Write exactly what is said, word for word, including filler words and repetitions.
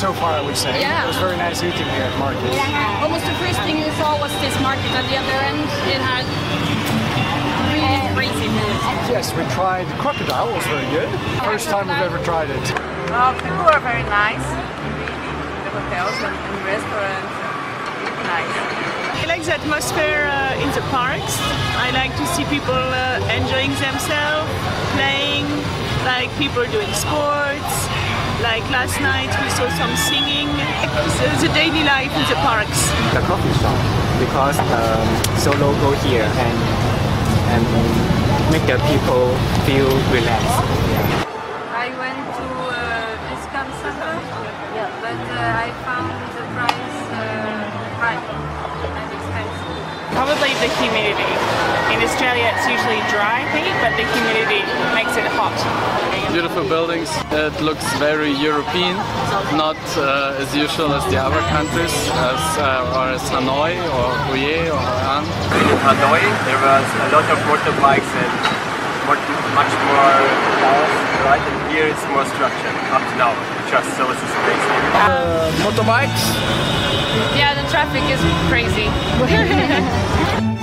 so far, I would say. Yeah. It was very nice eating here at market. Almost the first thing you saw was this market at the other end. It had really crazy food. Yes, we tried crocodile, it was very good. First time we've ever tried it. Uh, people are very nice in the hotels and in restaurants. Really nice. I like the atmosphere uh, in the parks. I like to see people uh, enjoying themselves, playing, like people doing sports. Like last night we saw some singing. The, the daily life in the parks. The coffee shop, because um, so local here and and make the people feel relaxed. Yeah. I went to uh, Discount Center, but uh, I found the price uh, high and expensive. Probably the humidity. In Australia it's usually dry heat, but the humidity makes it hot. Beautiful buildings. It looks very European, not uh, as usual as the other countries, as uh, or as Hanoi or Hue or Hoi An. In Hanoi there was a lot of motorbikes and more, much more cars, right? And here it's more structured up to now, just so it's space. Uh, motorbikes? Yeah, the traffic is crazy.